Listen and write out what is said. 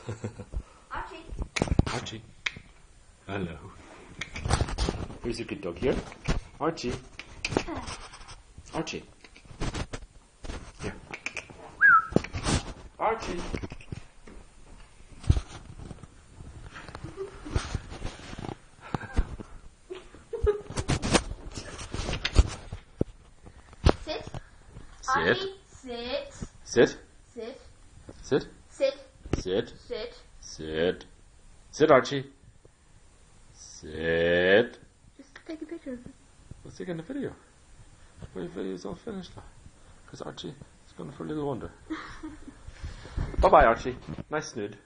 Archie. Archie. Hello. Where's the good dog here? Archie. Archie. Here. Archie. Sit. Sit. Archie, sit. Sit. Sit. Sit. Sit. Sit. Sit. Sit. Sit, Archie. Sit. Just take a picture of it. Let's take in the video. Well, the video's all finished now. Because Archie is going for a little wander. Bye-bye, Archie. Nice snood.